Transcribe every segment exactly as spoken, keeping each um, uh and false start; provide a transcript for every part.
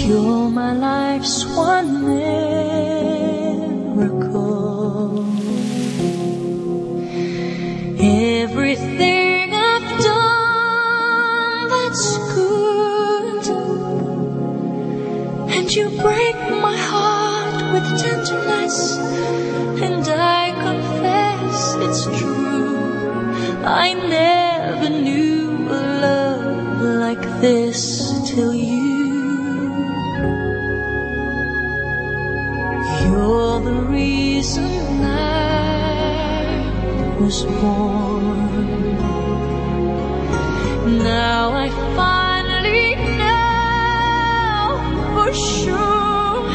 You're my life's one miracle. Everything I've done that's good, and you break my heart with tenderness, and I confess it's true. I never knew a love like this till you. You're the reason I was born. Now I finally know for sure,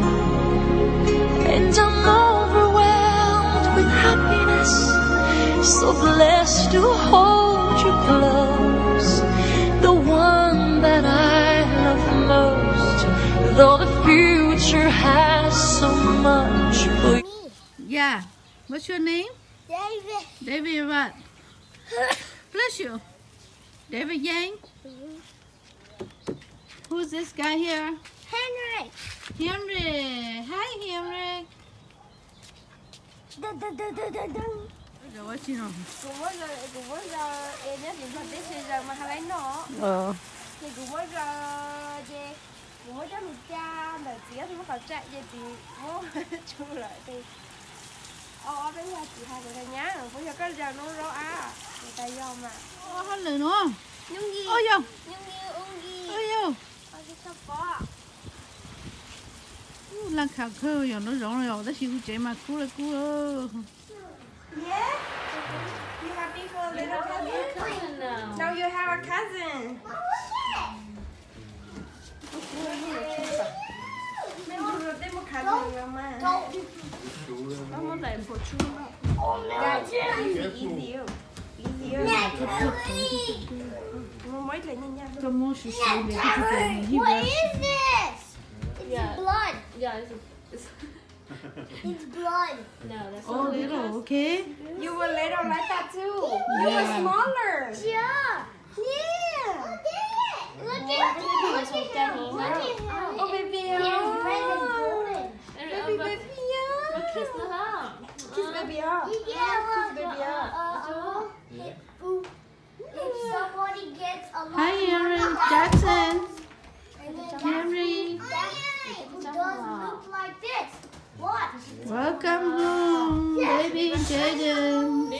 and I'm overwhelmed with happiness, so blessed to hold you close, the one that I love most, though the future has so much for you. Yeah, what's your name? David. David what? Bless you. David Yang? Mm-hmm. Who's this guy here? Henry. Henry. Hi, Henry. Dun, dun, dun, dun, dun, dun. What you know? Cũng có giờ cũng có giờ em nhớ điện thoại tới bây giờ mà hai lấy nó. Ờ. Thì cũng có giờ về cũng có cho mình cha để chỉ thì nó phải chạy về thì nó chú lại thì ô bây giờ chị hai người ta nhá bây giờ cái giờ nó rõ à người ta do mà Ô, hết lời nữa. nhung gì Ôi vô. nhung gì ung gì Ôi vô. ôi cái sao có Lần khảo khơ rồi nó rõ rồi, đó chịu chạy mà cú là cú ơ. yeah you have bigger little cousin now now you have a cousin mình vừa tới một cousin rồi mà nó muốn lại một chút nữa yeah easy easy Mua mấy lại nhanh nhanh. Cho mua sữa sữa để cái cái này hi What is this? It's Yeah. blood. Yeah, it's, it's It's blood. no, that's Oh, not little, okay. You were little like that too. You were Yeah. smaller. Yeah. Yeah. Look at it. Look at him. Look at him. Oh baby. And, Baby uh, baby. but, but kiss the her. Kiss baby up. Yeah, Kiss baby up. if somebody gets a lot Hi, of Aaron money, Jackson. and then Henry. that who does look like this. What? Welcome home, baby Jaden.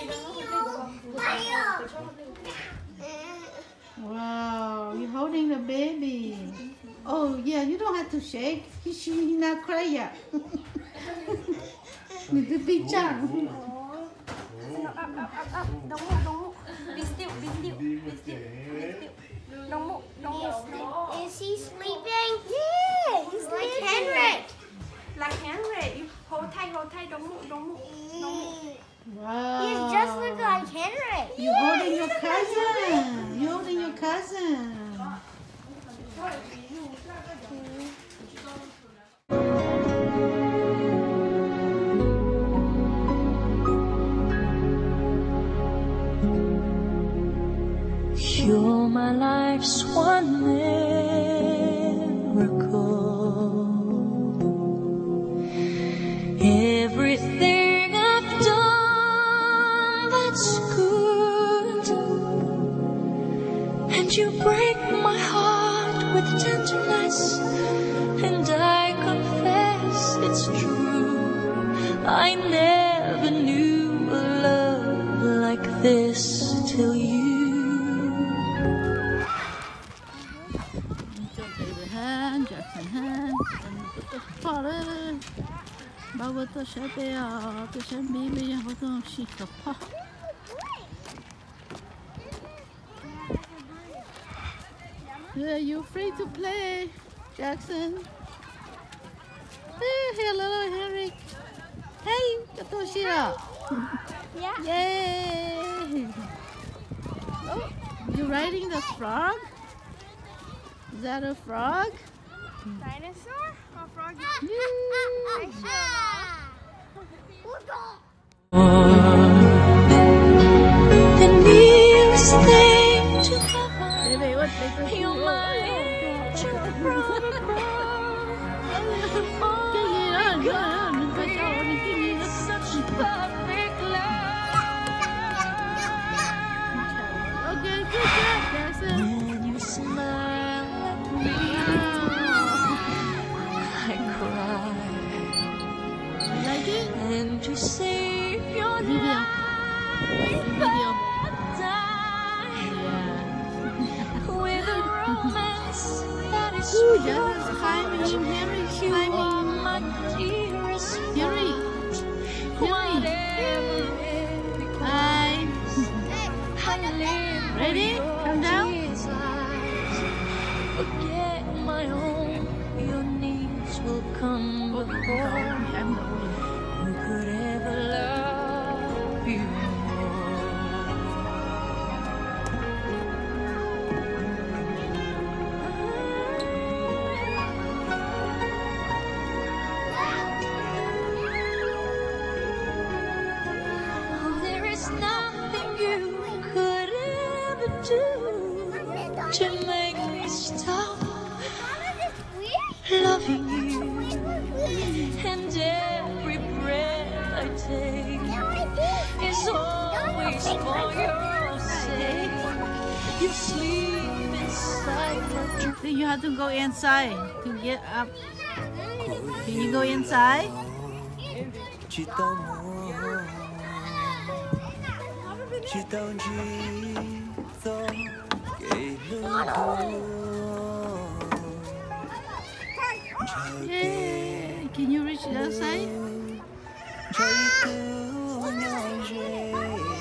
Wow, you're holding the baby. Oh yeah, you don't have to shake. He she he not cry yet. Need to be Chang. Up, up, up, up. Don't move, don't move. Be still, be still, be still, be still. Don't move, don't move. Is he sleeping? Yeah, he's Like Henry. Like Henry. You hold tight, hold tight. Don't move, don't move, don't move. Wow. He just looks like Henry. You're holding your cousin. You're holding your cousin. You're my life's one miracle. Everything I've done that's good, and you break my heart with tenderness, and I confess it's true. I never knew a love like this till you. hand, Jackson hand, and put the father. Baba to shape ya, to shape baby ya, ho to shika pa. Yeah, you're free to play, Jackson. Hey, hello, Henry. Hey, Katoshira. Yeah. Yay! Oh, you riding the frog? Is that a frog? Dinosaur or frog? The nearest thing to heaven. Baby, what? You're my angel from above. Cái gì đó, đừng có, đừng có cho nó cái gì đó. such perfect love. Okay, good job, that's it. When you smile at me, I cry. You like it? And you say your Video. life Video. die Yeah. with a romance that is Ooh, true. that's climbing, Henry, You are climbing. my dearest Henry, whatever Henry. it Hi. I live Ready? for your Come down. tears eyes. Forget my own, your needs will come Oh, before. I'm the only. Who could ever love you more? Oh, there is nothing you could ever do to make me stop loving you. And every breath I take is always for your sake. You sleep inside my dreams. Then you have to go inside to get up. Can you go inside? Chỉ tao muốn, chỉ tao chỉ do kể lương thôi. Yeah. Can you reach the other side? Trái cứu nhau rê,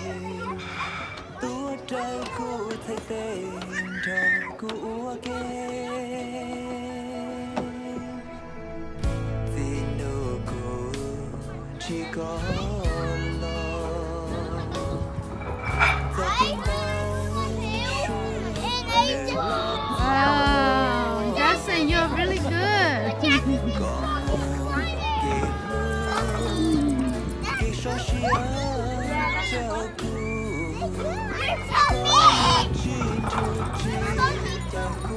tua trao cô thay tên trao cô kê. Vì nụ cô chỉ có lo. Và tình bao suốt Wow, Justin, you're really good. khi so xia cho cô. Chỉ chút chỉ cho cô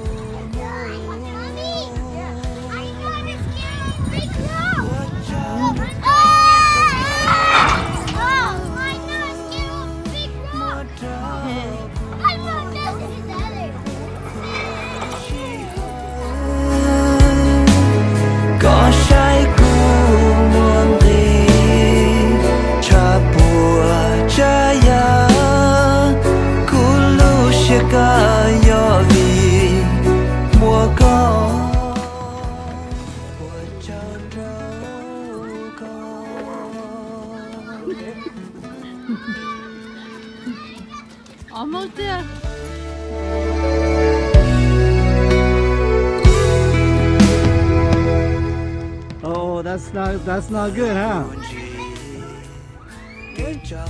có sai cô muốn đi cha bùa cha ya cô lu sẽ cả yo vì mùa có bùa cha trâu Almost there. Oh, that's not that's not good, huh? cái cháu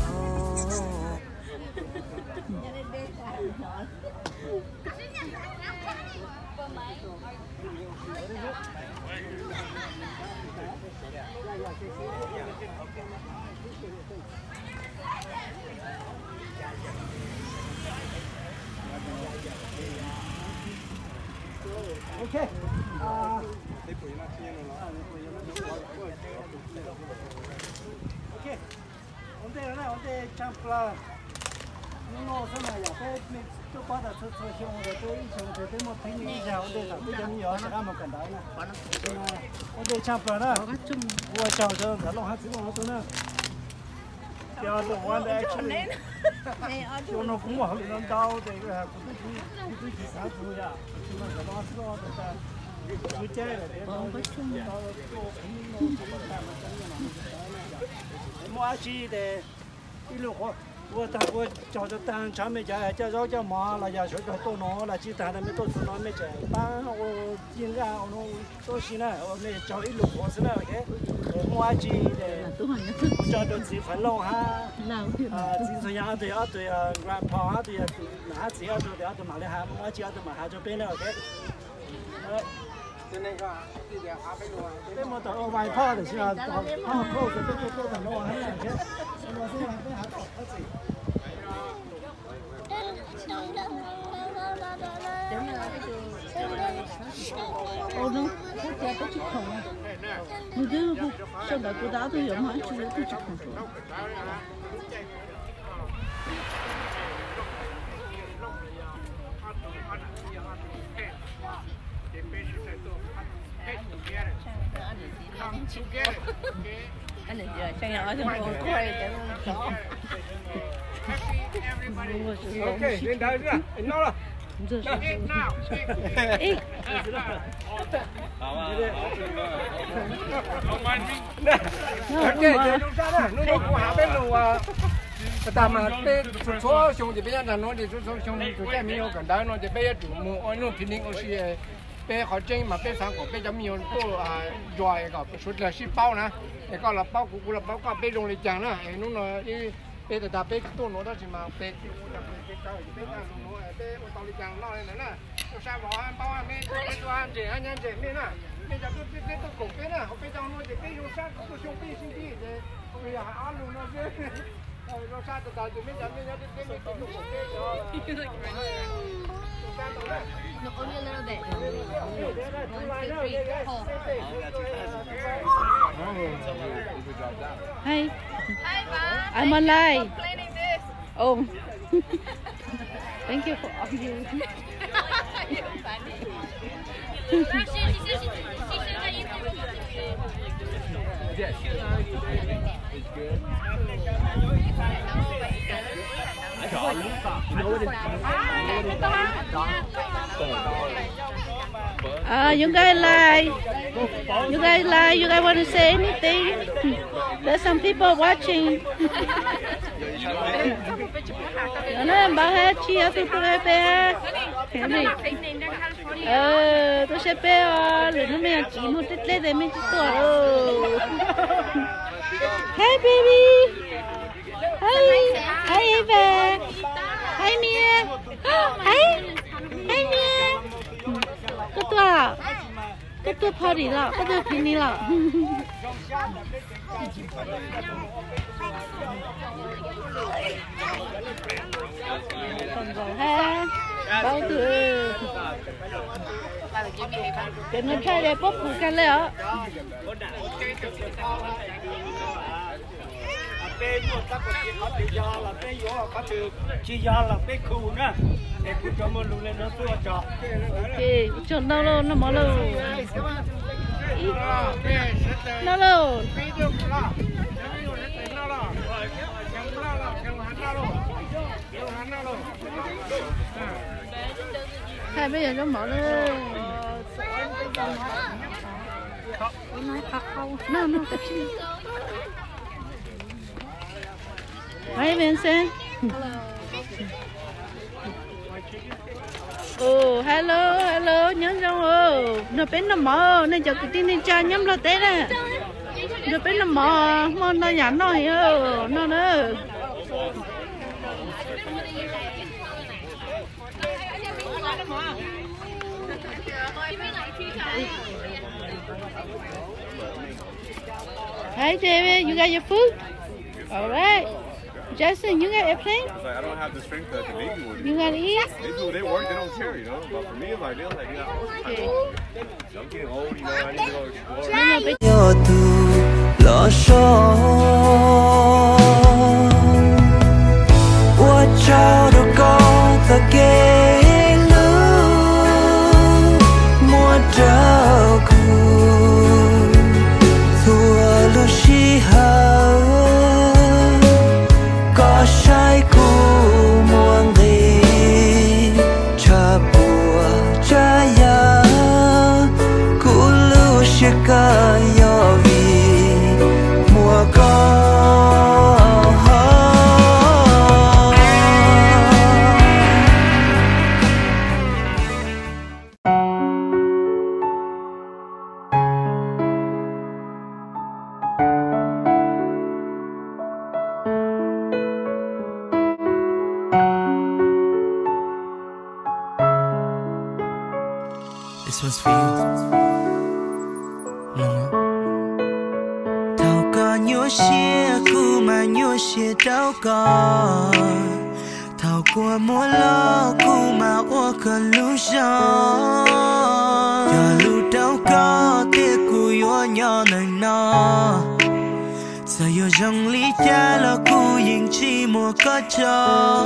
Okay. Uh, okay. On there, on there, jump la. No, sao mà giờ cái tôi bắt đầu tôi tôi hiểu rồi tôi ý rồi tôi một thấy như giờ on there là tôi giống như ở cái mà cần đấy nè. On there jump la đó. Tôi chào cho cả lòng hát tiếng của tôi nè. Giờ tôi want actually. Cho nó cũng bảo nó đau thì là cũng tôi tôi chỉ sáng thôi à. Nhưng mà cái đó nó là tôi chơi là để nó mua chi để一路我我但我叫着单上面家叫着叫妈了呀，说叫多弄了，其他的没多出那没家，但我应该我弄多些呢，我没叫一路货是那个，我记的，我叫着自分弄哈，啊，自从养对啊对啊，grandpa 啊对啊，哪只要做的啊都买了哈，我只要都买哈就变了个，呃。cái mà tao vài pha để xem là tao pha khô thì tôi tôi tao nó hết rồi chứ nó sẽ làm cái hạt tỏi hết gì Oh no. 家都去空了，我就不晓得不大都有嘛，直接都去空了。 anh này giờ Chang nhỏ trong con quay để nó Ok, lên đây nữa. Nó là. Ê. Ok, để chúng ta đó, nó có hạ bên lù à. Tạm mà bên số số thì bây giờ là nó thì số số số chúng ta mình cần đó nó thì bây giờ chủ mua nó thì nên aussi bây họ chơi mà bây sáng của bây giờ mình có à rồi cái số là ship bao nè, cái có là bao cũng là bao có bây dùng để chẳng nè, nó nó đi bây giờ ta bây tôi nó đó chỉ mà bây cái cái cái bây giờ nó bây ô tô đi chẳng nó này nè, tôi sang bảo anh bao anh mấy tôi tôi anh chị anh anh chị mấy nè, bây giờ tôi tôi tôi cổ cái nè, họ bây giờ nó thì bây dùng sang tôi dùng bây xin đi để bây giờ ăn luôn nó chứ, nó sang từ từ từ bây giờ bây giờ tôi tôi tôi dùng cổ cái đó. nó only a little bit one two three four Hi. I'm online. Oh. Thank you for all you. Yes. It's good. Uh, you guys like, you guys like, you guys want to say anything? There's some people watching. Nó bảo hết chia tôi tôi bé, thế này. Ờ, tôi sẽ bé à, rồi nó mới chỉ một ít lên để mình chỉ tuổi. Hey baby. Hi. Hi Eva. Hi Mia. Hi. Hi Mia. Cái tua là, cái tua party là, cái tua picnic là. Còn rồi ha, bao tử. Cái nó chơi để bóp phụ can lấy ạ. Bên một các con chị có tự do là bên vô có tự chỉ do là bên khu nữa để cứ cho một lúc lên nó tua cho. Ok, chọn đâu luôn nó mở luôn. Nó luôn. Hai bây giờ nó mở luôn. No, no, cái gì? Hi Vincent. Oh, hello, hello, nhớ rong ơ. Nó bên nó mở, nên cho cái tin nên cha nhắm lo té nè. Nó bên nó mở, mà nó nhắn nó hiểu, nó nữa. Hi David, you got your food? All right. Justin, you got airplane? It's like I don't have the strength that the baby would. You gotta eat? They do, they work, they don't care, you know. But for me, it's like, they're like, you know, Okay. I'm getting old, you know, I need to go explore. Yo tu lo so Wo chao do go the gay lu Mo trao ku Thua lu shi hao Có sai ku muang đi Cha bùa cha ya Ku lu shi ka yo vi Mua có This one's for you. Mama. Thao ca nhua xia cu mà nhua xia đau ca. Thao qua mua lo cu mà ô ca lu gió. Giờ lu đau ca. nó giờ yêu dòng lý cha là cu yên chi mùa có cho.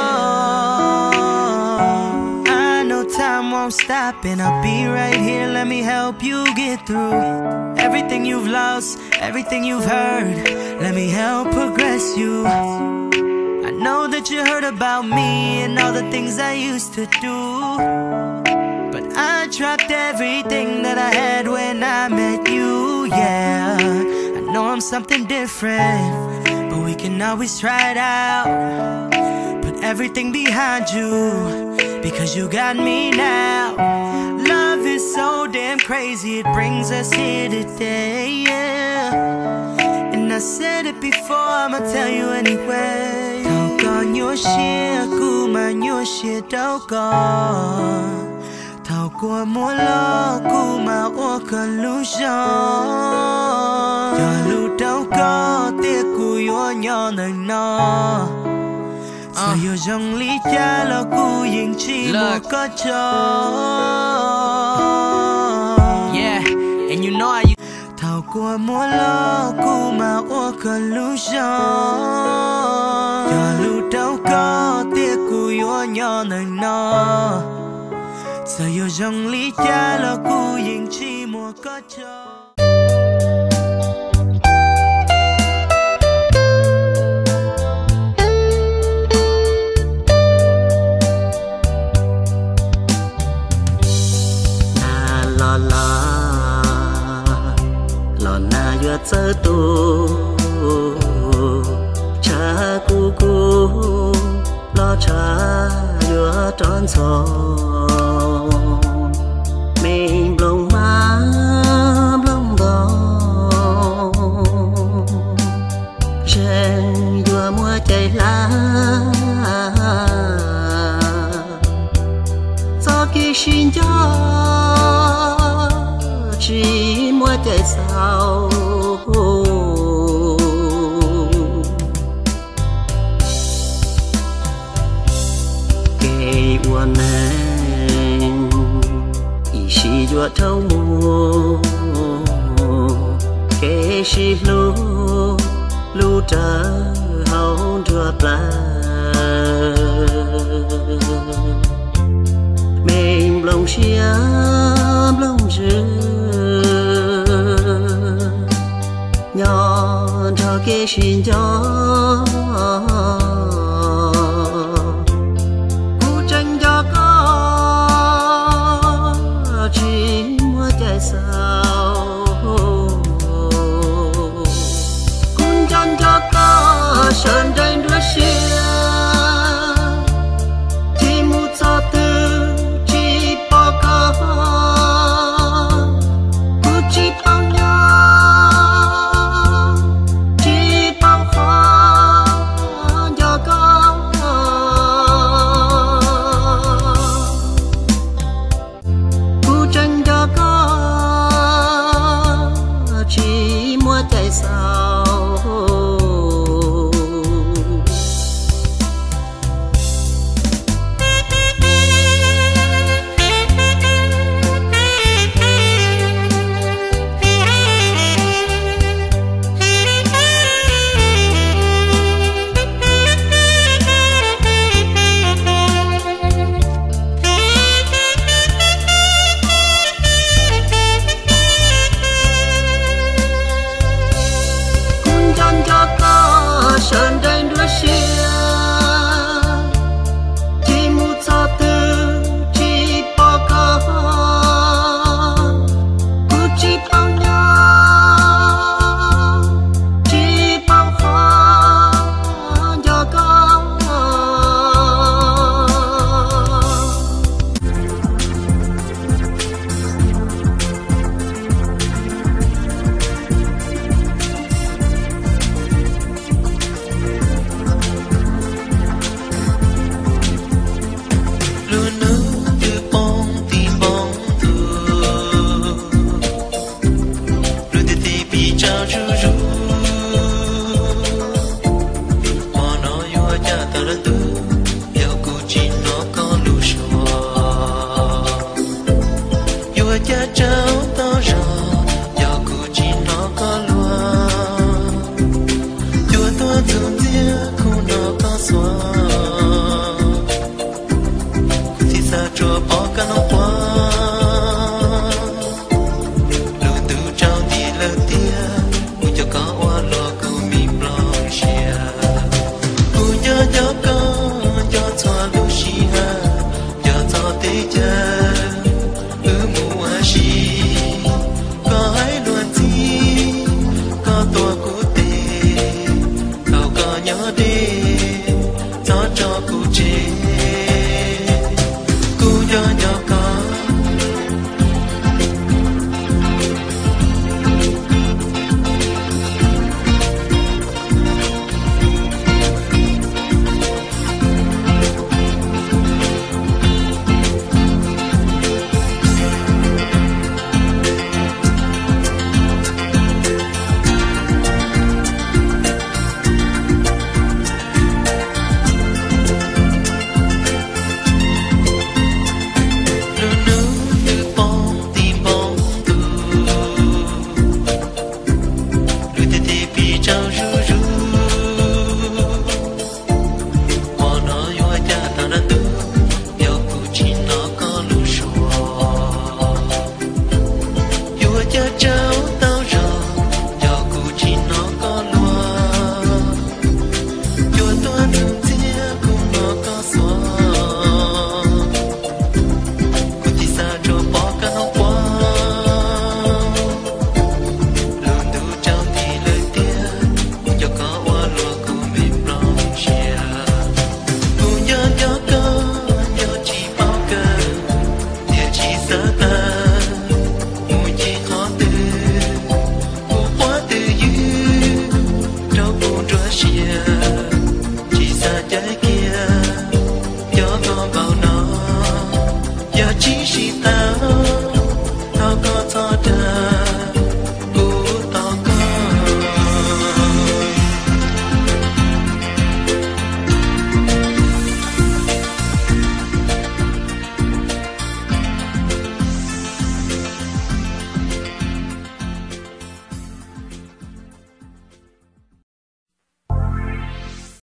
I know time won't stop and I'll be right here, let me help you get through everything you've lost, everything you've heard, let me help progress you. I know that you heard about me and all the things I used to do, but I dropped everything that I had when I met you, yeah. I know I'm something different, but we can always try it out. Put everything behind you, because you got me now. Love is so damn crazy, it brings us here today, yeah. And I said it before, I'ma tell you anyway. Đâu có nhớ xia cũ mà nhớ xia đâu có. Thảo qua mùa lo cũ mà ô cần lũ gió. Giờ lũ đâu có tiếc cũ yếu nhỏ nơi nó. Giờ yêu dòng lý cha là cũ yên chi mùa có cho. Yeah, and you know I thảo qua mùa lo cũ mà ô cần lũ gió. Giờ lũ đâu có tiếc cũ yếu nhỏ nơi nó. Giờ yêu dòng lý cha là cũ yên chi mùa có cho. La la la na yo tơ tu cha cu cu lo cha yo tròn sông mình lông má lông bò trên yo mua chạy lá cho khi xin cho chỉ mua chạy sao kể buồn anh ý chỉ cho thâu mùa kể chỉ lu lu trả hậu đưa plà mình lòng xia lòng rư nhỏ cho kế xin cho cô tranh cho có chỉ mua chạy sao cô tranh cho có sơn tranh đứa xia chỉ mua cho tư chỉ bỏ có cô chỉ bao nhiêu sao